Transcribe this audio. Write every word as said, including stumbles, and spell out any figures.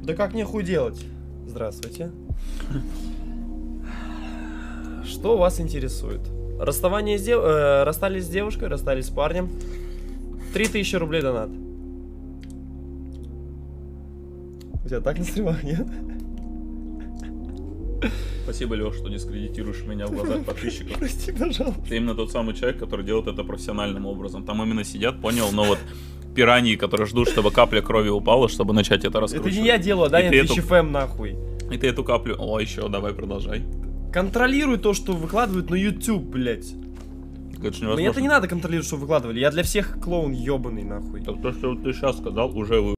Да как нехуй делать? Здравствуйте. Что вас интересует? Расставание с дев... э, расстались с девушкой, расстались с парнем. Три тысячи рублей донат. У тебя так на стримах, нет? Спасибо, Леш, что дискредитируешь меня в глазах подписчиков. Прости, пожалуйста. Ты именно тот самый человек, который делает это профессиональным образом. Там именно сидят, понял, но вот пираньи, которые ждут, чтобы капля крови упала, чтобы начать это раскручивать. Это не я делаю, да, я эту... Twitch.фм нахуй. И ты эту каплю... О, еще, давай, продолжай. Контролируй то, что выкладывают на YouTube, блять. Мне это не надо контролировать, что выкладывали. Я для всех клоун ебаный, нахуй. Так то, что ты сейчас сказал, уже вы...